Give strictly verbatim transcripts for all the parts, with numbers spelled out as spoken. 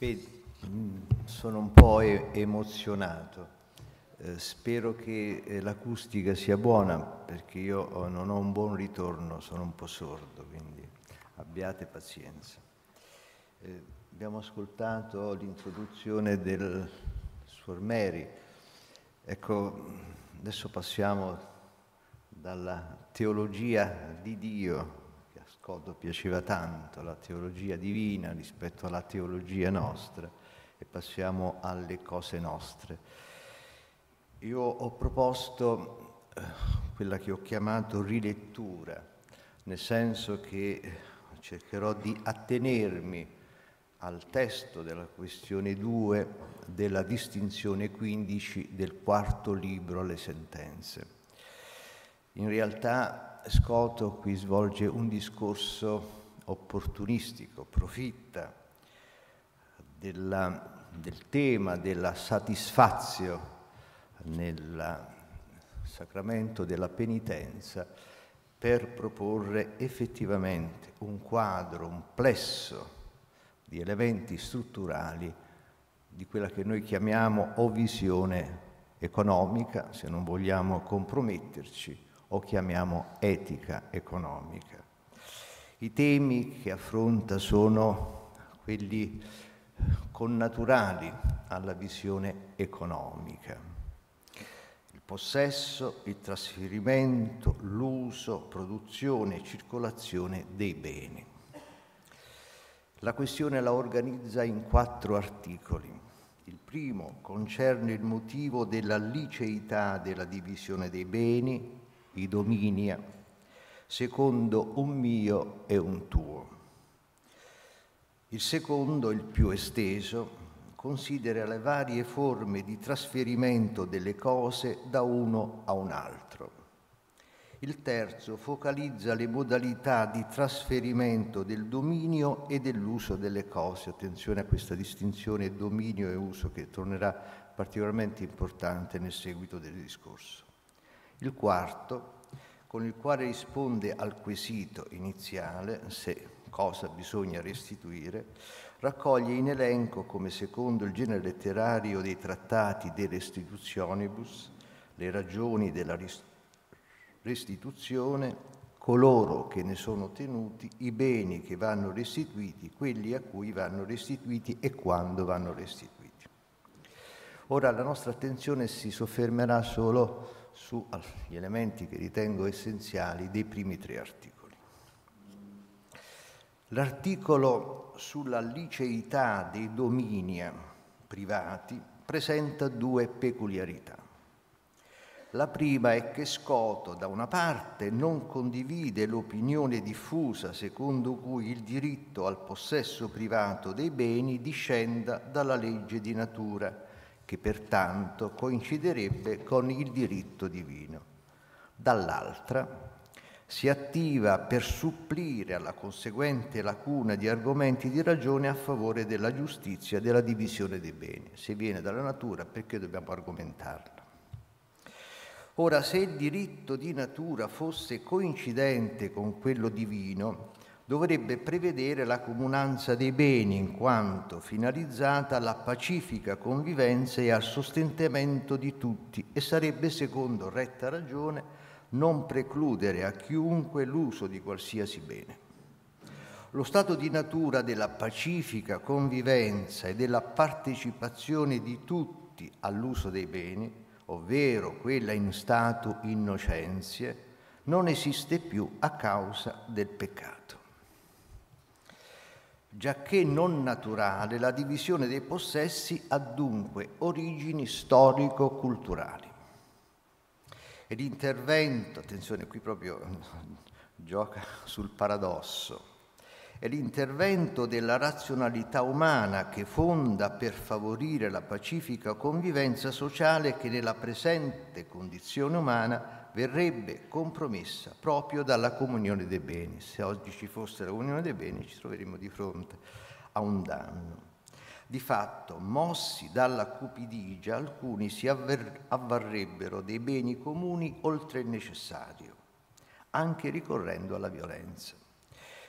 Beh, sono un po' emozionato. Eh, spero che eh, l'acustica sia buona, perché io oh, non ho un buon ritorno, sono un po' sordo, quindi abbiate pazienza. Eh, abbiamo ascoltato l'introduzione del Suor Mary. Ecco, adesso passiamo dalla teologia di Dio, che a Scotto piaceva tanto, la teologia divina rispetto alla teologia nostra, e passiamo alle cose nostre. Io ho proposto eh, quella che ho chiamato rilettura, nel senso che cercherò di attenermi al testo della questione due della distinzione quindici del quarto libro alle sentenze. In realtà Scotto qui svolge un discorso opportunistico, profitta della, del tema della satisfazio nel sacramento della penitenza per proporre effettivamente un quadro, un plesso di elementi strutturali di quella che noi chiamiamo o visione economica, se non vogliamo comprometterci, o chiamiamo etica economica. I temi che affronta sono quelli connaturali alla visione economica: il possesso, il trasferimento, l'uso, produzione e circolazione dei beni. La questione la organizza in quattro articoli. Il primo concerne il motivo della liceità della divisione dei beni, i dominia, secondo un mio e un tuo. Il secondo, il più esteso, considera le varie forme di trasferimento delle cose da uno a un altro. Il terzo focalizza le modalità di trasferimento del dominio e dell'uso delle cose. Attenzione a questa distinzione dominio e uso, che tornerà particolarmente importante nel seguito del discorso. Il quarto, con il quale risponde al quesito iniziale, se cosa bisogna restituire, raccoglie in elenco, come secondo il genere letterario dei trattati de restitutionibus, le ragioni della restituzione, coloro che ne sono tenuti, i beni che vanno restituiti, quelli a cui vanno restituiti e quando vanno restituiti. Ora la nostra attenzione si soffermerà solo sugli elementi che ritengo essenziali dei primi tre articoli. L'articolo sulla liceità dei dominia privati presenta due peculiarità. La prima è che Scotto, da una parte, non condivide l'opinione diffusa secondo cui il diritto al possesso privato dei beni discenda dalla legge di natura, che pertanto coinciderebbe con il diritto divino. Dall'altra, si attiva per supplire alla conseguente lacuna di argomenti di ragione a favore della giustizia della divisione dei beni. Se viene dalla natura, perché dobbiamo argomentarla? Ora, se il diritto di natura fosse coincidente con quello divino, dovrebbe prevedere la comunanza dei beni in quanto finalizzata alla pacifica convivenza e al sostentamento di tutti, e sarebbe, secondo retta ragione, non precludere a chiunque l'uso di qualsiasi bene. Lo stato di natura della pacifica convivenza e della partecipazione di tutti all'uso dei beni, ovvero quella in stato innocenzie, non esiste più a causa del peccato. Giacché non naturale, la divisione dei possessi ha dunque origini storico-culturali. E l'intervento, attenzione qui proprio gioca sul paradosso, è l'intervento della razionalità umana che fonda per favorire la pacifica convivenza sociale che nella presente condizione umana verrebbe compromessa proprio dalla comunione dei beni. Se oggi ci fosse la comunione dei beni ci troveremmo di fronte a un danno. Di fatto, mossi dalla cupidigia, alcuni si avvarrebbero dei beni comuni oltre il necessario, anche ricorrendo alla violenza.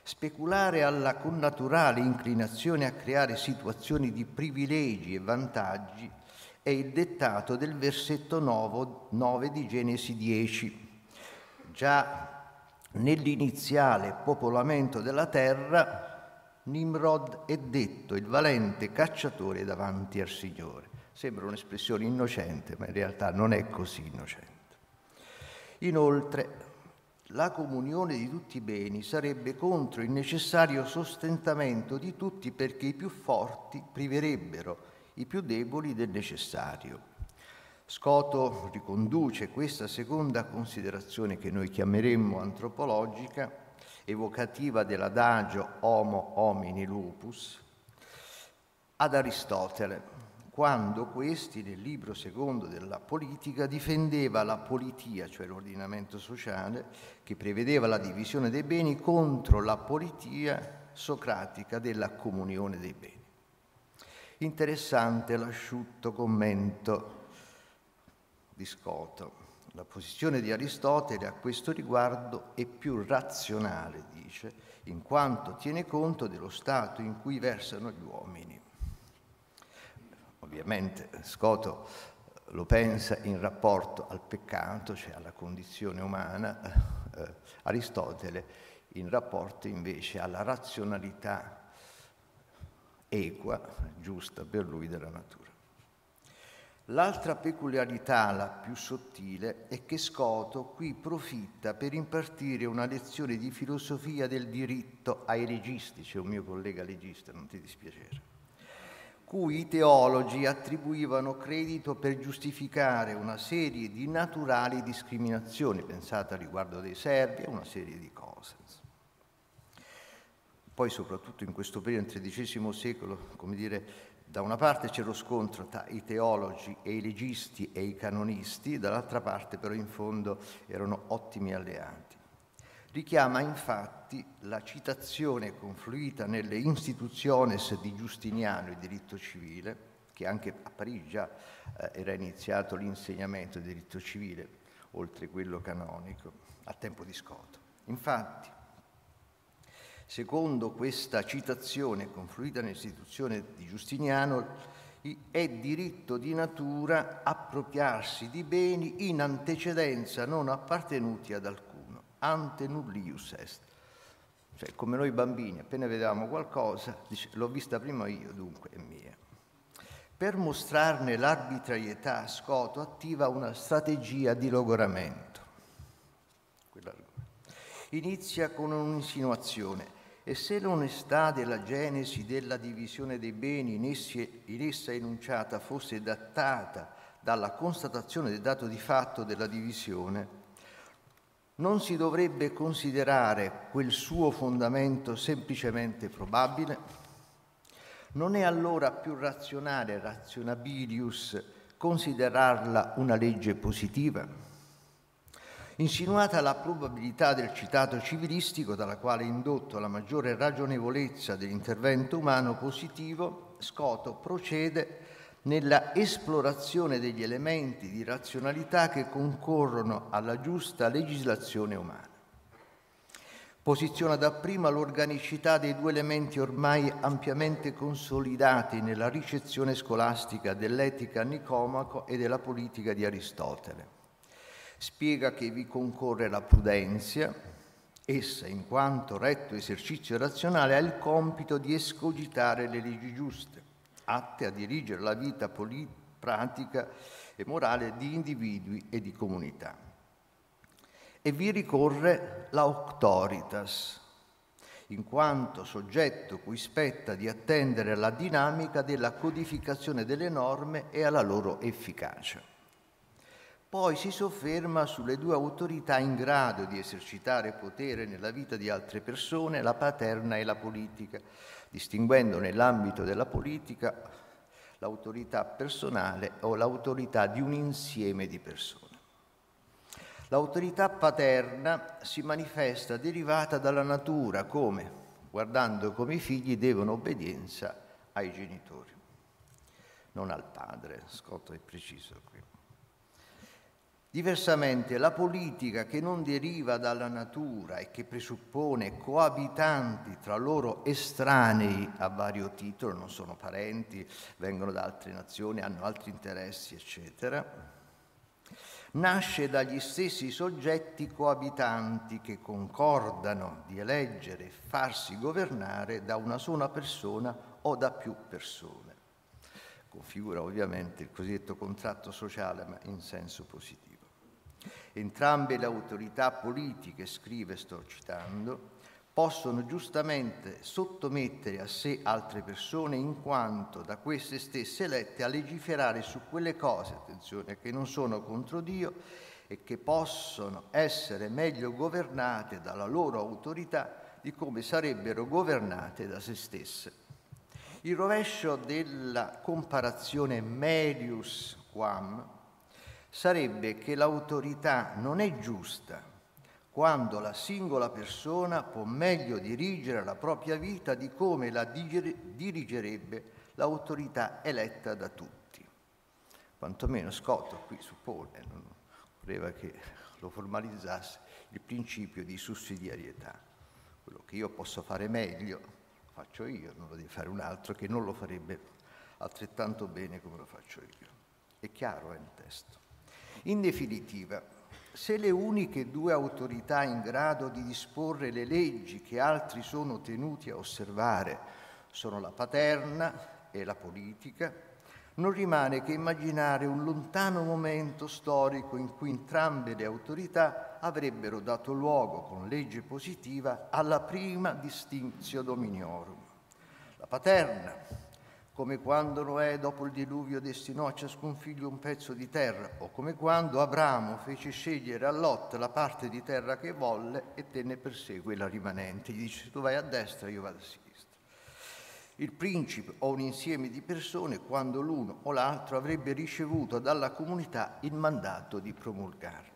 Speculare alla connaturale inclinazione a creare situazioni di privilegi e vantaggi è il dettato del versetto nove di Genesi dieci. Già nell'iniziale popolamento della terra, Nimrod è detto il valente cacciatore davanti al Signore. Sembra un'espressione innocente, ma in realtà non è così innocente. Inoltre, la comunione di tutti i beni sarebbe contro il necessario sostentamento di tutti, perché i più forti priverebbero i più deboli del necessario. Scoto riconduce questa seconda considerazione, che noi chiameremmo antropologica, evocativa dell'adagio homo homini lupus, ad Aristotele, quando questi, nel libro secondo della politica, difendeva la politia, cioè l'ordinamento sociale, che prevedeva la divisione dei beni, contro la politia socratica della comunione dei beni. Interessante l'asciutto commento di Scoto. La posizione di Aristotele a questo riguardo è più razionale, dice, in quanto tiene conto dello stato in cui versano gli uomini. Ovviamente Scoto lo pensa in rapporto al peccato, cioè alla condizione umana, eh, Aristotele in rapporto invece alla razionalità equa, giusta per lui, della natura. L'altra peculiarità, la più sottile, è che Scoto qui profitta per impartire una lezione di filosofia del diritto ai legisti, c'è un mio collega legista, non ti dispiacere, cui i teologi attribuivano credito per giustificare una serie di naturali discriminazioni, pensate al riguardo dei servi e una serie di cose. Poi soprattutto in questo periodo, nel tredicesimo secolo, come dire, da una parte c'è lo scontro tra i teologi e i legisti e i canonisti, dall'altra parte però in fondo erano ottimi alleati. Richiama infatti la citazione confluita nelle Institutiones di Giustiniano, il diritto civile, che anche a Parigi già eh, era iniziato l'insegnamento del diritto civile, oltre quello canonico, a tempo di Scoto. Infatti, secondo questa citazione confluita nell'istituzione di Giustiniano, è diritto di natura appropriarsi di beni in antecedenza non appartenuti ad alcuno, ante nullius est. Cioè, come noi bambini, appena vedevamo qualcosa, dice, l'ho vista prima io, dunque è mia. Per mostrarne l'arbitrarietà, Scoto attiva una strategia di logoramento. Inizia con un'insinuazione: e se l'onestà della genesi della divisione dei beni in, essi, in essa enunciata fosse datata dalla constatazione del dato di fatto della divisione, non si dovrebbe considerare quel suo fondamento semplicemente probabile? Non è allora più razionale, razionabilius, considerarla una legge positiva? Insinuata la probabilità del citato civilistico, dalla quale è indotto alla maggiore ragionevolezza dell'intervento umano positivo, Scoto procede nella esplorazione degli elementi di razionalità che concorrono alla giusta legislazione umana. Posiziona dapprima l'organicità dei due elementi ormai ampiamente consolidati nella ricezione scolastica dell'etica Nicomaco e della politica di Aristotele. Spiega che vi concorre la prudenza. Essa, in quanto retto esercizio razionale, ha il compito di escogitare le leggi giuste, atte a dirigere la vita polit- pratica e morale di individui e di comunità. E vi ricorre l'auctoritas, in quanto soggetto cui spetta di attendere alla dinamica della codificazione delle norme e alla loro efficacia. Poi si sofferma sulle due autorità in grado di esercitare potere nella vita di altre persone, la paterna e la politica, distinguendo nell'ambito della politica l'autorità personale o l'autorità di un insieme di persone. L'autorità paterna si manifesta derivata dalla natura, come, guardando come i figli devono obbedienza ai genitori, non al padre. Scoto è preciso qui. Diversamente, la politica che non deriva dalla natura e che presuppone coabitanti tra loro estranei a vario titolo, non sono parenti, vengono da altre nazioni, hanno altri interessi, eccetera, nasce dagli stessi soggetti coabitanti che concordano di eleggere e farsi governare da una sola persona o da più persone. Configura ovviamente il cosiddetto contratto sociale, ma in senso positivo. Entrambe le autorità politiche, scrive, sto citando, possono giustamente sottomettere a sé altre persone in quanto da queste stesse elette a legiferare su quelle cose, attenzione, che non sono contro Dio e che possono essere meglio governate dalla loro autorità di come sarebbero governate da se stesse. Il rovescio della comparazione melius quam sarebbe che l'autorità non è giusta quando la singola persona può meglio dirigere la propria vita di come la dirigerebbe l'autorità eletta da tutti. Quantomeno Scott qui suppone, non voleva che lo formalizzasse, il principio di sussidiarietà. Quello che io posso fare meglio lo faccio io, non lo deve fare un altro che non lo farebbe altrettanto bene come lo faccio io. È chiaro, è il testo. In definitiva, se le uniche due autorità in grado di disporre le leggi che altri sono tenuti a osservare sono la paterna e la politica, non rimane che immaginare un lontano momento storico in cui entrambe le autorità avrebbero dato luogo con legge positiva alla prima distinctio dominiorum. La paterna, come quando Noè dopo il diluvio destinò a ciascun figlio un pezzo di terra, o come quando Abramo fece scegliere a Lot la parte di terra che volle e tenne per sé quella rimanente. Gli dice: tu vai a destra, io vado a sinistra. Il principe o un insieme di persone, quando l'uno o l'altro avrebbe ricevuto dalla comunità il mandato di promulgarla.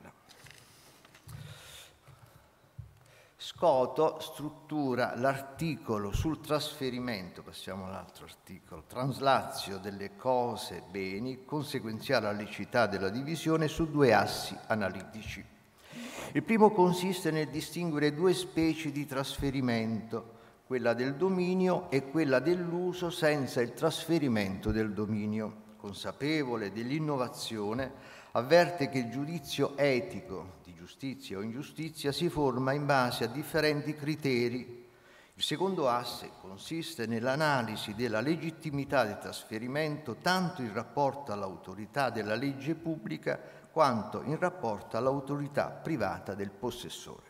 Scoto struttura l'articolo sul trasferimento, passiamo all'altro articolo, translatio delle cose beni, conseguenziale all'icità della divisione, su due assi analitici. Il primo consiste nel distinguere due specie di trasferimento, quella del dominio e quella dell'uso senza il trasferimento del dominio. Consapevole dell'innovazione, avverte che il giudizio etico di giustizia o ingiustizia si forma in base a differenti criteri. Il secondo asse consiste nell'analisi della legittimità del trasferimento tanto in rapporto all'autorità della legge pubblica quanto in rapporto all'autorità privata del possessore.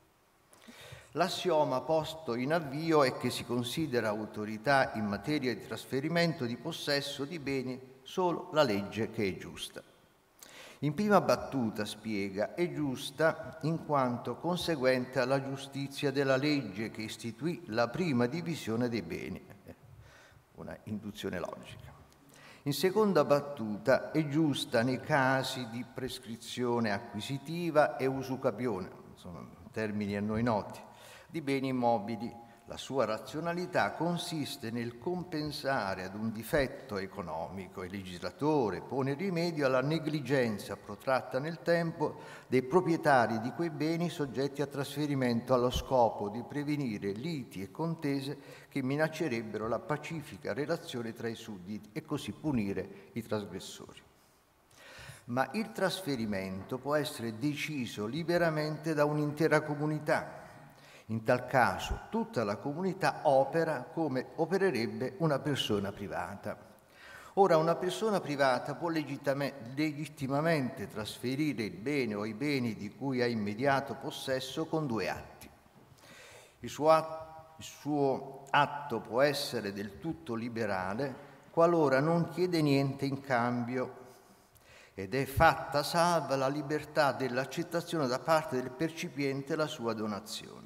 L'assioma posto in avvio è che si considera autorità in materia di trasferimento di possesso di beni solo la legge che è giusta. In prima battuta, spiega, è giusta in quanto conseguente alla giustizia della legge che istituì la prima divisione dei beni. Una induzione logica. In seconda battuta, è giusta nei casi di prescrizione acquisitiva e usucapione, sono termini a noi noti, di beni immobili. La sua razionalità consiste nel compensare ad un difetto economico. Il legislatore pone rimedio alla negligenza protratta nel tempo dei proprietari di quei beni soggetti a trasferimento allo scopo di prevenire liti e contese che minaccerebbero la pacifica relazione tra i sudditi e così punire i trasgressori. Ma il trasferimento può essere deciso liberamente da un'intera comunità. In tal caso tutta la comunità opera come opererebbe una persona privata. Ora, una persona privata può legittimamente trasferire il bene o i beni di cui ha immediato possesso con due atti. Il suo atto, il suo atto può essere del tutto liberale qualora non chiede niente in cambio ed è fatta salva la libertà dell'accettazione da parte del percipiente la sua donazione.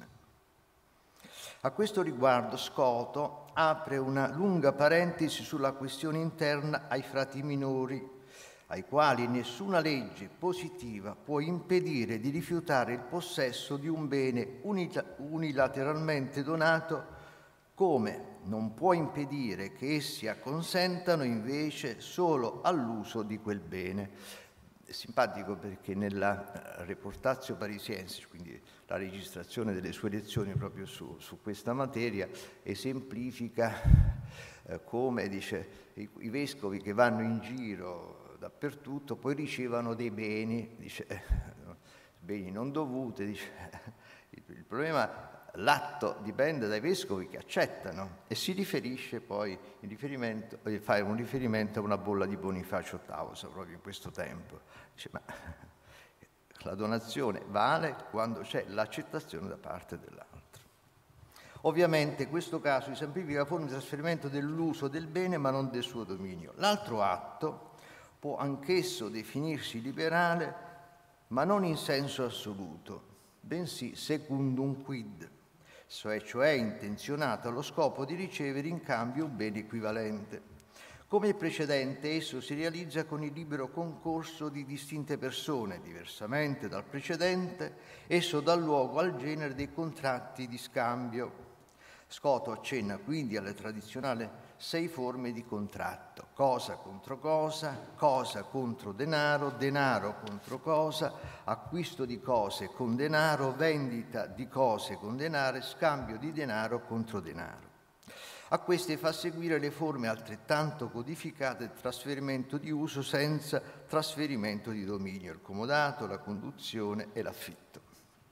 A questo riguardo Scoto apre una lunga parentesi sulla questione interna ai frati minori, ai quali nessuna legge positiva può impedire di rifiutare il possesso di un bene unilateralmente donato, come non può impedire che essi acconsentano invece solo all'uso di quel bene. è simpatico perché nella Reportatio Parisiensis, quindi la registrazione delle sue lezioni proprio su, su questa materia, esemplifica eh, come, dice, i, i vescovi che vanno in giro dappertutto poi ricevono dei beni, dice, eh, beni non dovuti, dice, il, il problema, l'atto dipende dai vescovi che accettano, e si riferisce poi, in riferimento, fa un riferimento a una bolla di Bonifacio ottavo, proprio in questo tempo. Dice, ma la donazione vale quando c'è l'accettazione da parte dell'altro. Ovviamente in questo caso si semplifica la forma di trasferimento dell'uso del bene ma non del suo dominio. L'altro atto può anch'esso definirsi liberale ma non in senso assoluto, bensì secundum quid, cioè intenzionato allo scopo di ricevere in cambio un bene equivalente. Come il precedente, esso si realizza con il libero concorso di distinte persone. Diversamente dal precedente, esso dà luogo al genere dei contratti di scambio. Scoto accenna quindi alle tradizionali sei forme di contratto: cosa contro cosa, cosa contro denaro, denaro contro cosa, acquisto di cose con denaro, vendita di cose con denaro, scambio di denaro contro denaro. A queste fa seguire le forme altrettanto codificate del trasferimento di uso senza trasferimento di dominio, il comodato, la conduzione e l'affitto.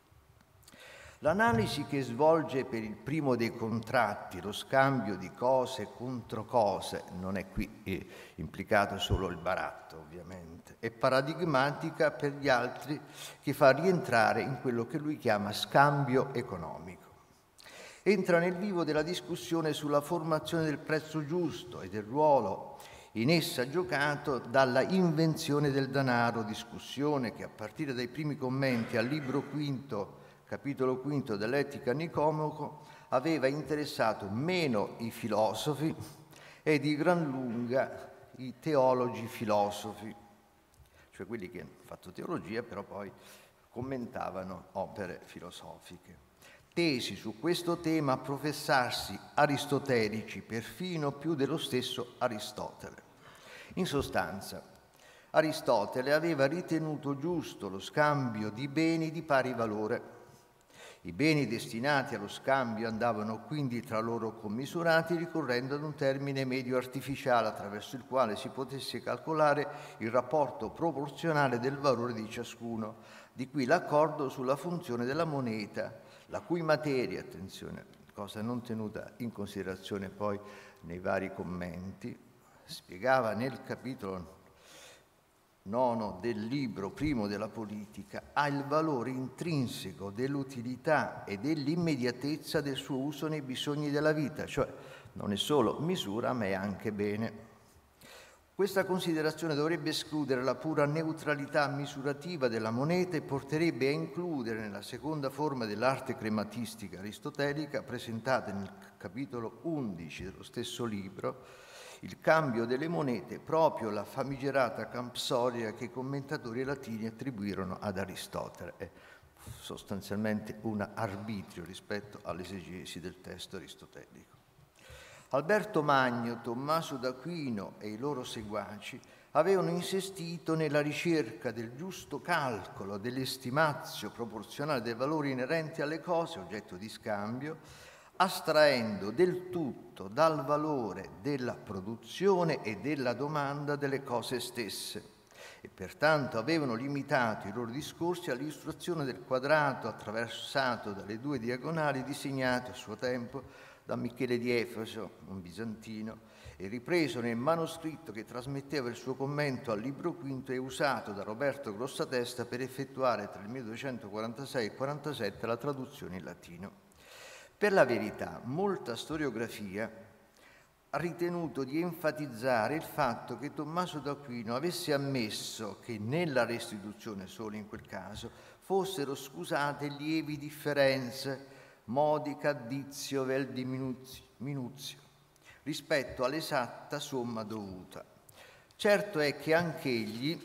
L'analisi che svolge per il primo dei contratti, lo scambio di cose contro cose, non è qui eh, implicato solo il baratto ovviamente, è paradigmatica per gli altri, che fa rientrare in quello che lui chiama scambio economico. Entra nel vivo della discussione sulla formazione del prezzo giusto e del ruolo in essa giocato dalla invenzione del denaro, discussione che a partire dai primi commenti al libro quinto, capitolo quinto dell'Etica Nicomaco, aveva interessato meno i filosofi e di gran lunga i teologi filosofi, cioè quelli che hanno fatto teologia però poi commentavano opere filosofiche, tesi su questo tema a professarsi aristotelici perfino più dello stesso Aristotele. In sostanza, Aristotele aveva ritenuto giusto lo scambio di beni di pari valore. I beni destinati allo scambio andavano quindi tra loro commisurati ricorrendo ad un termine medio artificiale attraverso il quale si potesse calcolare il rapporto proporzionale del valore di ciascuno. Di qui l'accordo sulla funzione della moneta, la cui materia, attenzione, cosa non tenuta in considerazione poi nei vari commenti, spiegava nel capitolo nono del libro primo della politica, ha il valore intrinseco dell'utilità e dell'immediatezza del suo uso nei bisogni della vita, cioè non è solo misura ma è anche bene. Questa considerazione dovrebbe escludere la pura neutralità misurativa della moneta e porterebbe a includere nella seconda forma dell'arte crematistica aristotelica, presentata nel capitolo undici dello stesso libro, il cambio delle monete, proprio la famigerata campsoria che i commentatori latini attribuirono ad Aristotele. È sostanzialmente un arbitrio rispetto all'esegesi del testo aristotelico. Alberto Magno, Tommaso d'Aquino e i loro seguaci avevano insistito nella ricerca del giusto calcolo dell'estimazio proporzionale dei valori inerenti alle cose oggetto di scambio, astraendo del tutto dal valore della produzione e della domanda delle cose stesse, e pertanto avevano limitato i loro discorsi all'illustrazione del quadrato attraversato dalle due diagonali disegnate a suo tempo da Michele di Efeso, un bizantino, e ripreso nel manoscritto che trasmetteva il suo commento al libro quinto e usato da Roberto Grossatesta per effettuare tra il milleduecentoquarantasei e il quarantasette la traduzione in latino. Per la verità, molta storiografia ha ritenuto di enfatizzare il fatto che Tommaso d'Aquino avesse ammesso che nella restituzione, solo in quel caso, fossero scusate lievi differenze, modica additio vel diminuzio, rispetto all'esatta somma dovuta. Certo è che anch'egli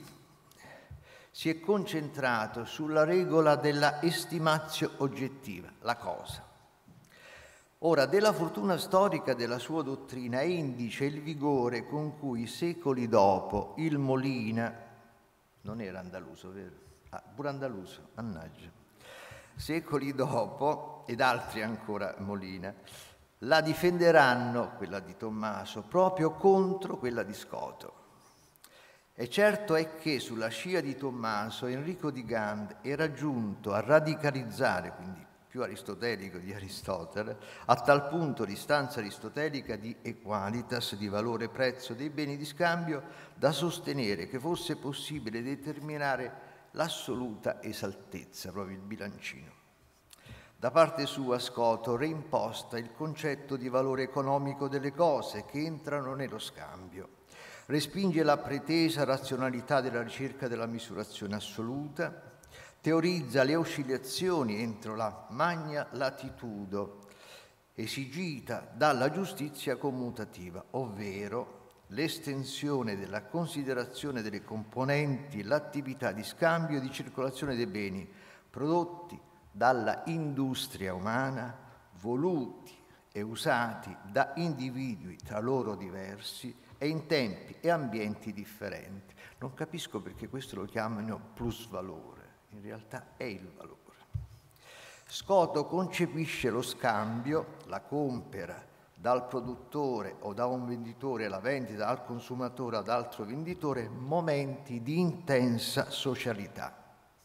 si è concentrato sulla regola della estimatio oggettiva, la cosa. Ora, della fortuna storica della sua dottrina è indice il vigore con cui secoli dopo il Molina non era andaluso, vero? Ah, pure andaluso, mannaggia. Secoli dopo, ed altri ancora, Molina, la difenderanno, quella di Tommaso, proprio contro quella di Scoto. E certo è che sulla scia di Tommaso Enrico di Gand era giunto a radicalizzare, quindi più aristotelico di Aristotele, a tal punto l'istanza aristotelica di equalitas, di valore prezzo dei beni di scambio, da sostenere che fosse possibile determinare l'assoluta esaltezza, proprio il bilancino. Da parte sua Scoto reimposta il concetto di valore economico delle cose che entrano nello scambio. Respinge la pretesa razionalità della ricerca della misurazione assoluta, teorizza le oscillazioni entro la magna latitudo esigita dalla giustizia commutativa, ovvero l'estensione della considerazione delle componenti, l'attività di scambio e di circolazione dei beni prodotti dalla industria umana, voluti e usati da individui tra loro diversi e in tempi e ambienti differenti. Non capisco perché questo lo chiamano plusvalore, in realtà è il valore. Scoto concepisce lo scambio, la compera dal produttore o da un venditore, la vendita al consumatore ad altro venditore, momenti di intensa socialità.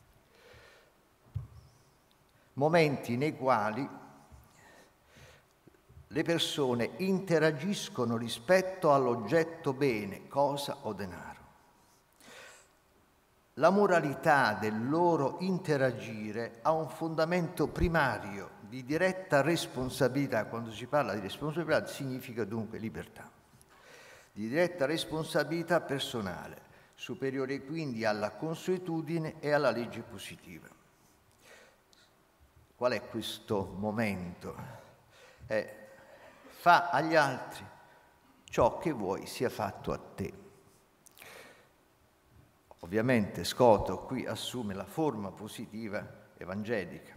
Momenti nei quali le persone interagiscono rispetto all'oggetto bene, cosa o denaro. La moralità del loro interagire ha un fondamento primario di diretta responsabilità. Quando si parla di responsabilità significa dunque libertà. Di diretta responsabilità personale, superiore quindi alla consuetudine e alla legge positiva. Qual è questo momento? Eh, fa agli altri ciò che vuoi sia fatto a te. Ovviamente Scoto qui assume la forma positiva evangelica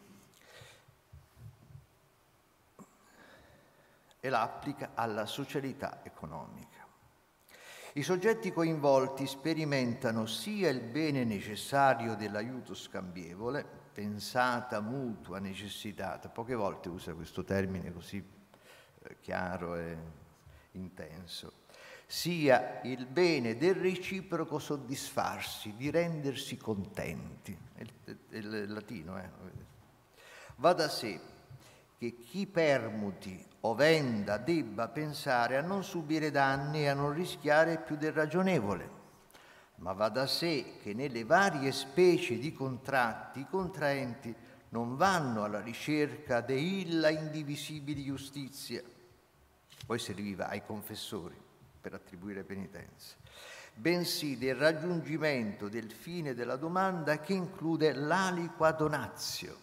e la applica alla socialità economica. I soggetti coinvolti sperimentano sia il bene necessario dell'aiuto scambievole, pensata, mutua, necessitata, poche volte usa questo termine così eh, chiaro e intenso, sia il bene del reciproco soddisfarsi, di rendersi contenti. È il, è il latino, eh? Va da sé che chi permuti o venda debba pensare a non subire danni e a non rischiare più del ragionevole, ma va da sé che nelle varie specie di contratti i contraenti non vanno alla ricerca della indivisibile giustizia, poi serviva ai confessori per attribuire penitenza, bensì del raggiungimento del fine della domanda che include l'aliqua donatio.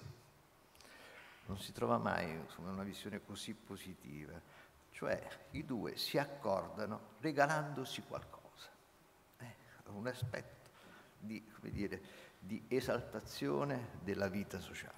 Non si trova mai una visione così positiva, cioè i due si accordano regalandosi qualcosa, eh, un aspetto di, come dire, di esaltazione della vita sociale.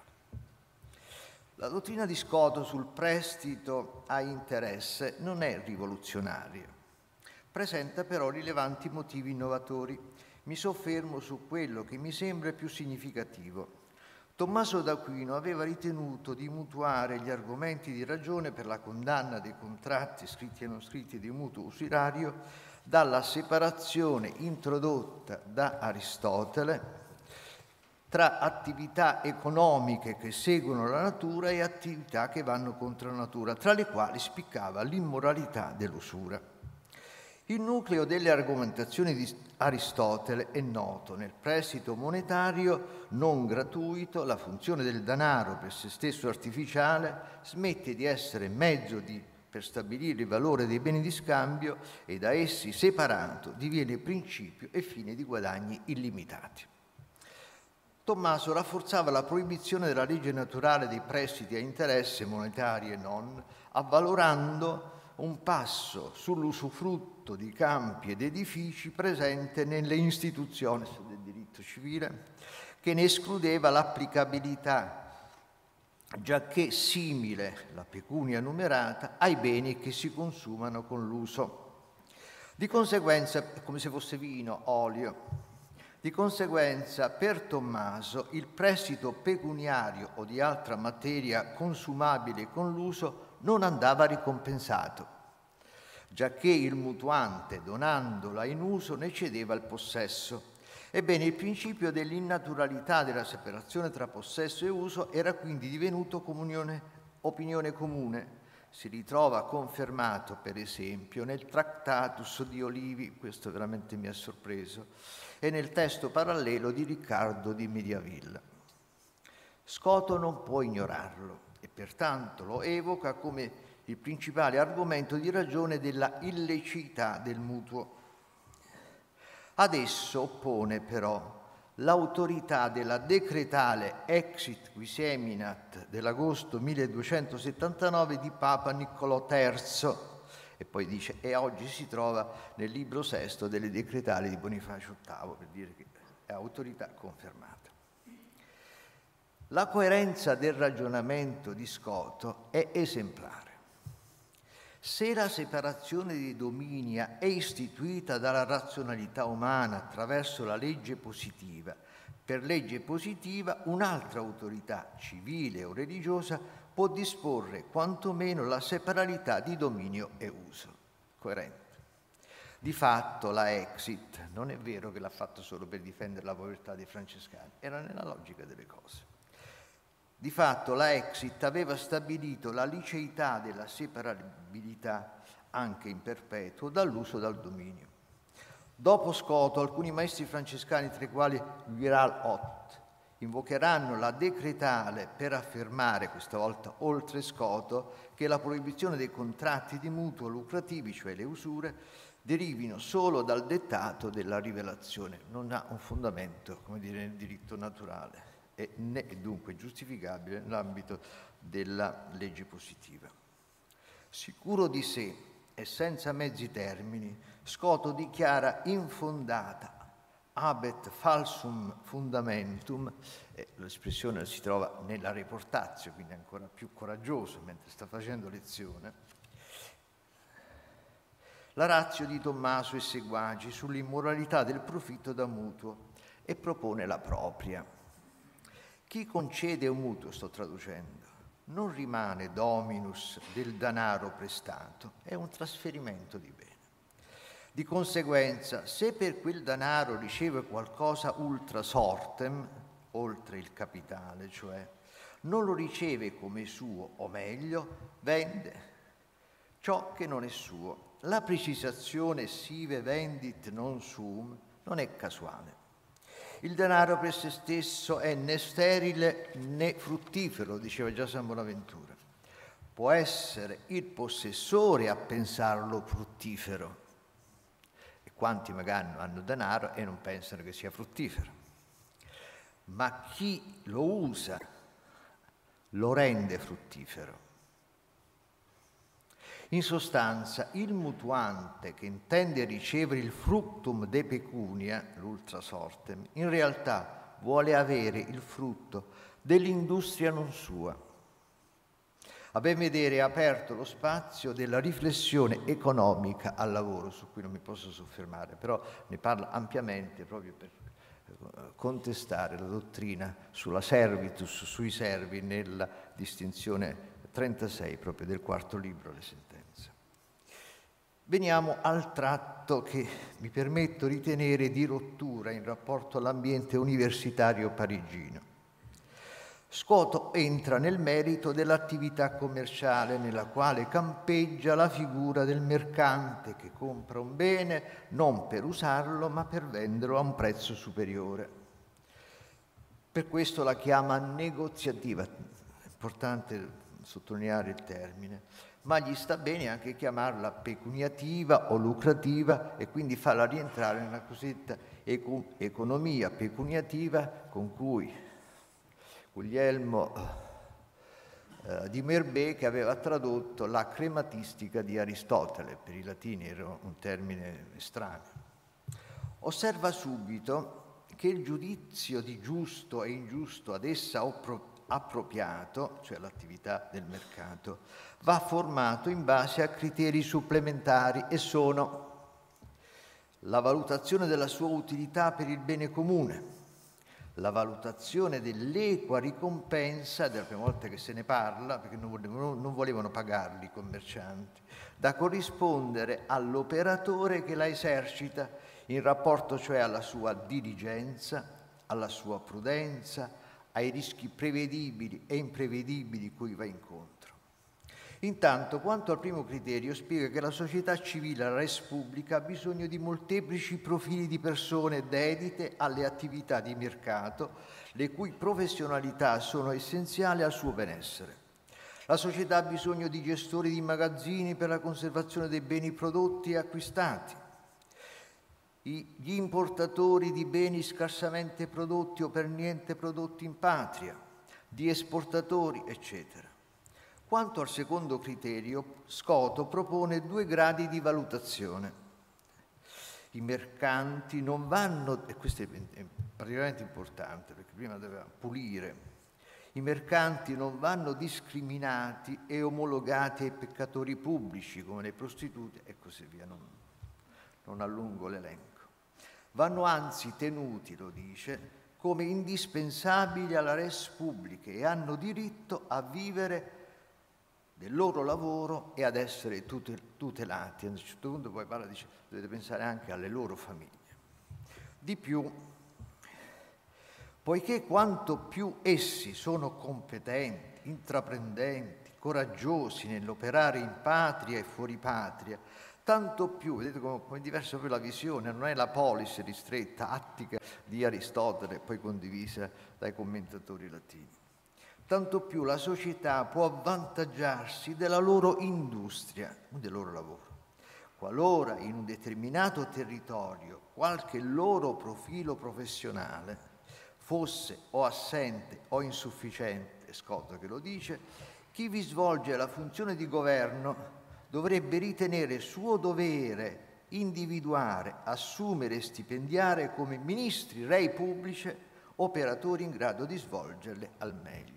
La dottrina di Scoto sul prestito a interesse non è rivoluzionaria, presenta però rilevanti motivi innovatori. Mi soffermo su quello che mi sembra più significativo. Tommaso d'Aquino aveva ritenuto di mutuare gli argomenti di ragione per la condanna dei contratti scritti e non scritti di mutuo usurario dalla separazione introdotta da Aristotele tra attività economiche che seguono la natura e attività che vanno contro la natura, tra le quali spiccava l'immoralità dell'usura. Il nucleo delle argomentazioni di Aristotele è noto. Nel prestito monetario non gratuito, la funzione del denaro per se stesso artificiale smette di essere mezzo di, per stabilire il valore dei beni di scambio e da essi separato diviene principio e fine di guadagni illimitati. Tommaso rafforzava la proibizione della legge naturale dei prestiti a interesse, monetari e non, avvalorando un passo sull'usufrutto di campi ed edifici presente nelle istituzioni del diritto civile, che ne escludeva l'applicabilità, giacché simile la pecunia numerata ai beni che si consumano con l'uso. Di conseguenza, come se fosse vino, olio, Di conseguenza, per Tommaso, il prestito pecuniario o di altra materia consumabile con l'uso non andava ricompensato, giacché il mutuante, donandola in uso, ne cedeva il possesso. Ebbene, il principio dell'innaturalità della separazione tra possesso e uso era quindi divenuto comunione, opinione comune. Si ritrova confermato, per esempio, nel Tractatus di Olivi, questo veramente mi ha sorpreso, e nel testo parallelo di Riccardo di Mediavilla. Scoto non può ignorarlo e pertanto lo evoca come il principale argomento di ragione della illiceità del mutuo. Ad esso oppone però l'autorità della decretale Exit qui seminat dell'agosto milleduecentosettantanove di Papa Niccolò terzo, e poi dice, e oggi si trova nel libro sesto delle decretali di Bonifacio ottavo, per dire che è autorità confermata. La coerenza del ragionamento di Scoto è esemplare. Se la separazione dei domini è istituita dalla razionalità umana attraverso la legge positiva, per legge positiva un'altra autorità civile o religiosa può disporre quantomeno la separalità di dominio e uso. Coerente. Di fatto la Exit non è vero che l'ha fatto solo per difendere la povertà dei francescani, era nella logica delle cose. Di fatto la Exit aveva stabilito la liceità della separabilità anche in perpetuo dall'uso dal dominio. Dopo Scoto, alcuni maestri francescani, tra i quali Guiral Hot, invocheranno la decretale per affermare, questa volta oltre Scoto, che la proibizione dei contratti di mutuo lucrativi, cioè le usure, derivino solo dal dettato della rivelazione. Non ha un fondamento, come dire, nel diritto naturale e né è dunque giustificabile nell'ambito della legge positiva. Sicuro di sé e senza mezzi termini, Scoto dichiara infondata habet falsum fundamentum, eh, l'espressione si trova nella Reportatio, quindi ancora più coraggioso mentre sta facendo lezione, la ratio di Tommaso e seguaci sull'immoralità del profitto da mutuo e propone la propria. Chi concede un mutuo, sto traducendo, non rimane dominus del denaro prestato, è un trasferimento di bene. Di conseguenza, se per quel denaro riceve qualcosa ultra sortem, oltre il capitale, cioè, non lo riceve come suo, o meglio, vende ciò che non è suo. La precisazione sive vendit non sum non è casuale. Il denaro per se stesso è né sterile né fruttifero, diceva già San Bonaventura. Può essere il possessore a pensarlo fruttifero. E quanti magari hanno denaro e non pensano che sia fruttifero. Ma chi lo usa lo rende fruttifero. In sostanza, il mutuante che intende ricevere il fructum de pecunia, l'ultra sortem, in realtà vuole avere il frutto dell'industria non sua. A ben vedere è aperto lo spazio della riflessione economica al lavoro, su cui non mi posso soffermare, però ne parla ampiamente proprio per contestare la dottrina sulla servitus, sui servi, nella distinzione trentasei proprio del quarto libro, le sentenze. Veniamo al tratto che mi permetto di ritenere di rottura in rapporto all'ambiente universitario parigino. Scoto entra nel merito dell'attività commerciale nella quale campeggia la figura del mercante che compra un bene non per usarlo ma per venderlo a un prezzo superiore. Per questo la chiama negoziativa, è importante sottolineare il termine, ma gli sta bene anche chiamarla pecuniativa o lucrativa e quindi farla rientrare nella cosiddetta eco- economia pecuniativa con cui Guglielmo eh, di Merbè, che aveva tradotto la crematistica di Aristotele, per i latini era un termine estraneo. Osserva subito che il giudizio di giusto e ingiusto ad essa oppro- appropriato, cioè l'attività del mercato, va formato in base a criteri supplementari e sono la valutazione della sua utilità per il bene comune, la valutazione dell'equa ricompensa, della prima volta che se ne parla, perché non volevano, non volevano pagarli i commercianti, da corrispondere all'operatore che la esercita in rapporto cioè alla sua diligenza, alla sua prudenza, ai rischi prevedibili e imprevedibili cui va incontro. Intanto, quanto al primo criterio, spiega che la società civile, la res publica, ha bisogno di molteplici profili di persone dedite alle attività di mercato, le cui professionalità sono essenziali al suo benessere. La società ha bisogno di gestori di magazzini per la conservazione dei beni prodotti e acquistati, gli importatori di beni scarsamente prodotti o per niente prodotti in patria, di esportatori, eccetera. Quanto al secondo criterio, Scoto propone due gradi di valutazione. I mercanti non vanno, e questo è particolarmente importante perché prima doveva pulire, i mercanti non vanno discriminati e omologati ai peccatori pubblici come le prostitute e così via, non, non allungo l'elenco. Vanno anzi tenuti, lo dice, come indispensabili alla res publica e hanno diritto a vivere del loro lavoro e ad essere tutelati. A un certo punto poi parla, dice, dovete pensare anche alle loro famiglie. Di più, poiché quanto più essi sono competenti, intraprendenti, coraggiosi nell'operare in patria e fuori patria, tanto più, vedete come, come è diversa poi la visione, non è la polis ristretta, attica di Aristotele, poi condivisa dai commentatori latini. Tanto più la società può avvantaggiarsi della loro industria, del loro lavoro. Qualora in un determinato territorio qualche loro profilo professionale fosse o assente o insufficiente, è Scoto che lo dice, chi vi svolge la funzione di governo dovrebbe ritenere suo dovere individuare, assumere e stipendiare come ministri, rei pubblici, operatori in grado di svolgerle al meglio.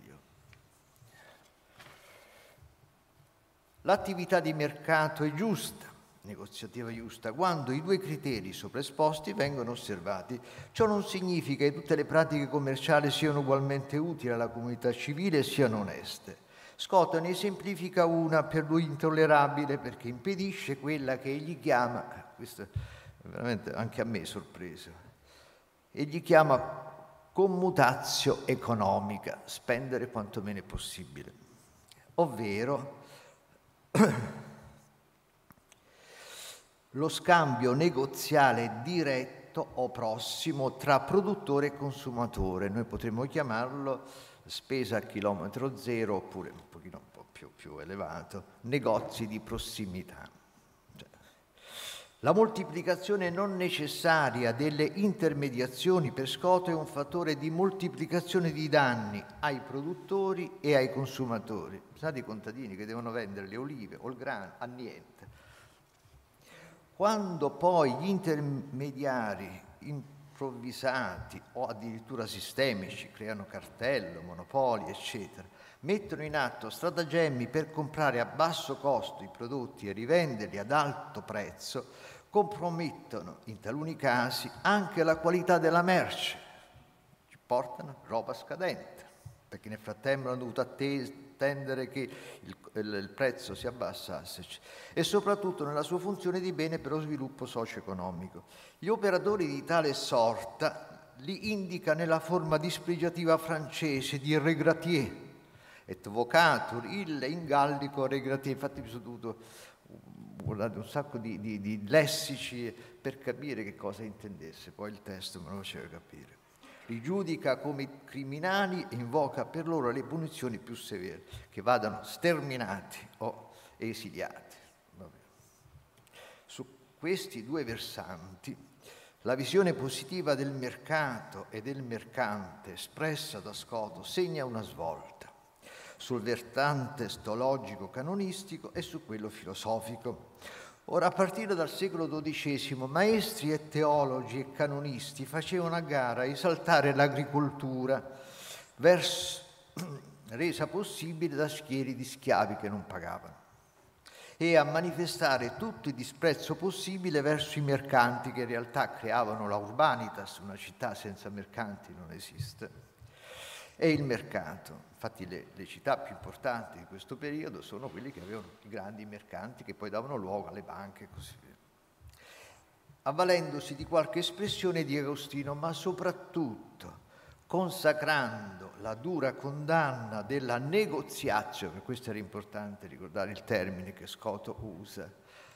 L'attività di mercato è giusta, negoziativa giusta, quando i due criteri sopraesposti vengono osservati. Ciò non significa che tutte le pratiche commerciali siano ugualmente utili alla comunità civile e siano oneste. Scoto ne esemplifica una per lui intollerabile perché impedisce quella che egli chiama, questo è veramente anche a me sorpresa, egli chiama commutatio economica, spendere quanto meno è possibile, ovvero lo scambio negoziale diretto o prossimo tra produttore e consumatore. Noi potremmo chiamarlo spesa a chilometro zero oppure un pochino un po' più, più elevato, negozi di prossimità. Cioè, la moltiplicazione non necessaria delle intermediazioni per Scoto è un fattore di moltiplicazione di danni ai produttori e ai consumatori. Pensate ai contadini che devono vendere le olive o il grano a niente. Quando poi gli intermediari improvvisati o addirittura sistemici creano cartello, monopoli, eccetera, mettono in atto stratagemmi per comprare a basso costo i prodotti e rivenderli ad alto prezzo, compromettono in taluni casi anche la qualità della merce, ci portano roba scadente, perché nel frattempo hanno dovuto attendere che il, il, il prezzo si abbassasse, e soprattutto nella sua funzione di bene per lo sviluppo socio-economico. Gli operatori di tale sorta li indica nella forma dispregiativa francese di regratier, et vocatur ille in gallico regratier. Infatti mi sono dovuto guardare un sacco di, di, di lessici per capire che cosa intendesse, poi il testo me lo faceva capire. Li giudica come criminali e invoca per loro le punizioni più severe, che vadano sterminati o esiliati. Vabbè. Su questi due versanti, la visione positiva del mercato e del mercante espressa da Scoto segna una svolta sul versante stologico-canonistico e su quello filosofico. Ora, a partire dal secolo dodicesimo, maestri e teologi e canonisti facevano a gara a esaltare l'agricoltura, verso, resa possibile da schieri di schiavi che non pagavano. e a manifestare tutto il disprezzo possibile verso i mercanti, che in realtà creavano la urbanitas, una città senza mercanti non esiste, e il mercato. Infatti le, le città più importanti di questo periodo sono quelle che avevano i grandi mercanti che poi davano luogo alle banche e così via. Avvalendosi di qualche espressione di Agostino, ma soprattutto consacrando la dura condanna della negoziatio, per questo era importante ricordare il termine che Scoto usa,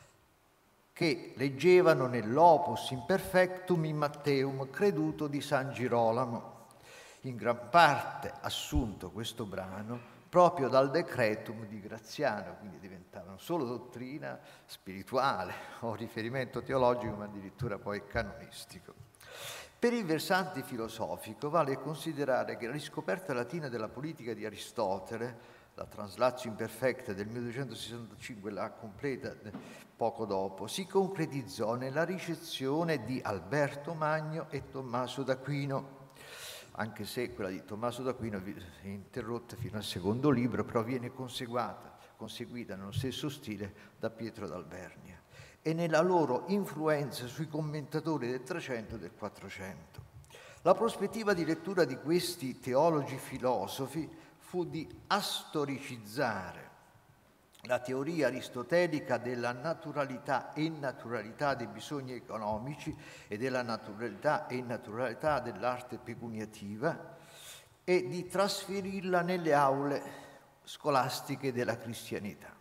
che leggevano nell'Opus Imperfectum in Matteum creduto di San Girolamo, in gran parte assunto questo brano proprio dal Decretum di Graziano, quindi diventava non solo dottrina spirituale o riferimento teologico, ma addirittura poi canonistico. Per il versante filosofico vale considerare che la riscoperta latina della politica di Aristotele, la Translatio Imperfecta del milleduecentosessantacinque, la completa poco dopo, si concretizzò nella ricezione di Alberto Magno e Tommaso d'Aquino, anche se quella di Tommaso d'Aquino è interrotta fino al secondo libro, però viene conseguita, conseguita nello stesso stile da Pietro d'Albernia, e nella loro influenza sui commentatori del trecento e del quattrocento. La prospettiva di lettura di questi teologi filosofi fu di astoricizzare la teoria aristotelica della naturalità e innaturalità dei bisogni economici e della naturalità e innaturalità dell'arte pecuniativa e di trasferirla nelle aule scolastiche della cristianità.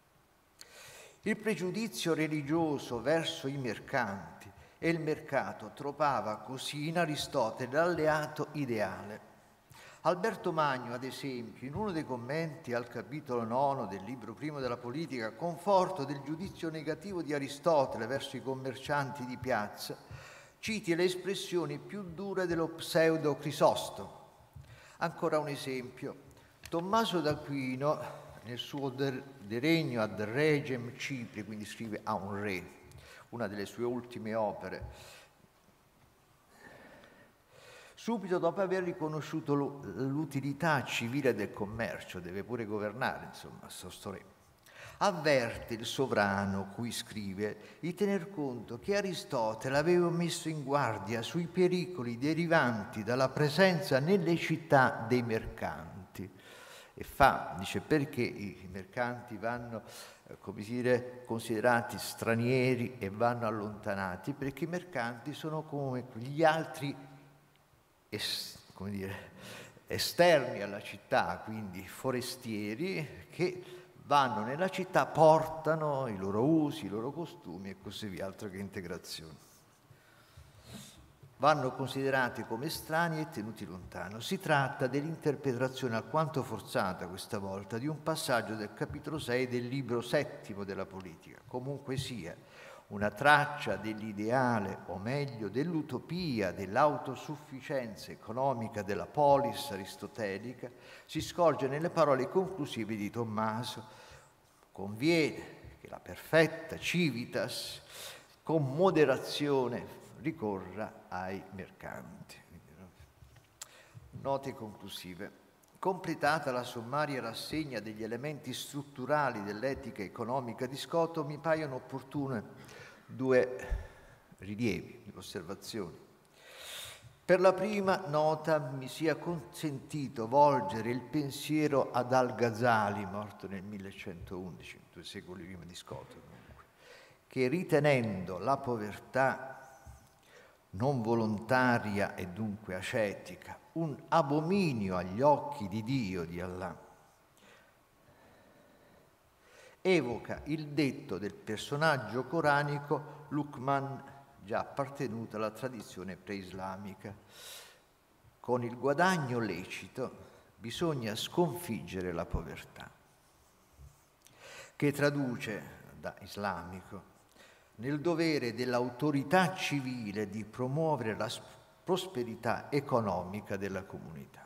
Il pregiudizio religioso verso i mercanti e il mercato trovava così in Aristotele l'alleato ideale. Alberto Magno, ad esempio, in uno dei commenti al capitolo nono del libro primo della politica, conforto del giudizio negativo di Aristotele verso i commercianti di piazza, citi le espressioni più dure dello pseudo Crisostomo. Ancora un esempio: Tommaso d'Aquino, nel suo De Regno ad Regem Cipri, quindi scrive a un re, una delle sue ultime opere, subito dopo aver riconosciuto l'utilità civile del commercio, deve pure governare, insomma, sto re, avverte il sovrano, cui scrive, di tener conto che Aristotele aveva messo in guardia sui pericoli derivanti dalla presenza nelle città dei mercanti. E fa, dice, perché i mercanti vanno, eh, come dire, considerati stranieri e vanno allontanati? Perché i mercanti sono come gli altri Es, come dire, esterni alla città, quindi forestieri, che vanno nella città, portano i loro usi, i loro costumi e così via, altro che integrazione. Vanno considerati come estranei e tenuti lontano. Si tratta dell'interpretazione alquanto forzata questa volta di un passaggio del capitolo sei del libro settimo della politica. Comunque sia, una traccia dell'ideale, o meglio dell'utopia dell'autosufficienza economica della polis aristotelica, si scorge nelle parole conclusive di Tommaso. Conviene che la perfetta civitas con moderazione ricorra ai mercanti. Note conclusive. Completata la sommaria rassegna degli elementi strutturali dell'etica economica di Scoto, mi paiono opportune due rilievi, osservazioni. Per la prima nota mi sia consentito volgere il pensiero ad Al-Ghazali, morto nel millecentoundici, due secoli prima di Scoto, comunque, che ritenendo la povertà non volontaria e dunque ascetica un abominio agli occhi di Dio, di Allah, evoca il detto del personaggio coranico Luqman, già appartenuto alla tradizione preislamica: con il guadagno lecito bisogna sconfiggere la povertà, che traduce da islamico nel dovere dell'autorità civile di promuovere la prosperità economica della comunità.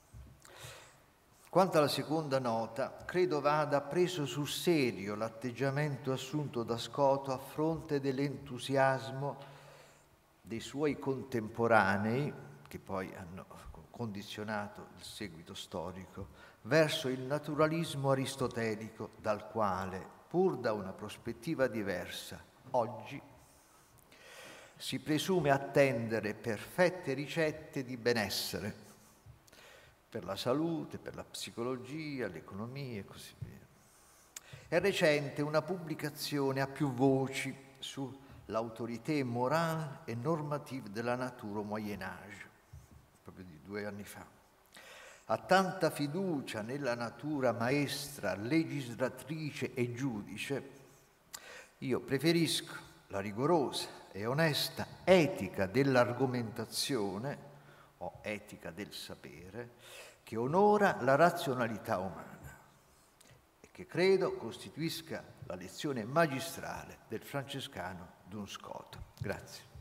Quanto alla seconda nota, credo vada preso sul serio l'atteggiamento assunto da Scoto a fronte dell'entusiasmo dei suoi contemporanei, che poi hanno condizionato il seguito storico, verso il naturalismo aristotelico dal quale pur da una prospettiva diversa. Oggi si presume attendere perfette ricette di benessere per la salute, per la psicologia, l'economia e così via. È recente una pubblicazione a più voci sull'autorité morale e normative della natura au Moyen Âge, proprio di due anni fa. Ha tanta fiducia nella natura maestra, legislatrice e giudice, io preferisco la rigorosa e onesta etica dell'argomentazione o etica del sapere che onora la razionalità umana e che credo costituisca la lezione magistrale del francescano Duns Scoto. Grazie.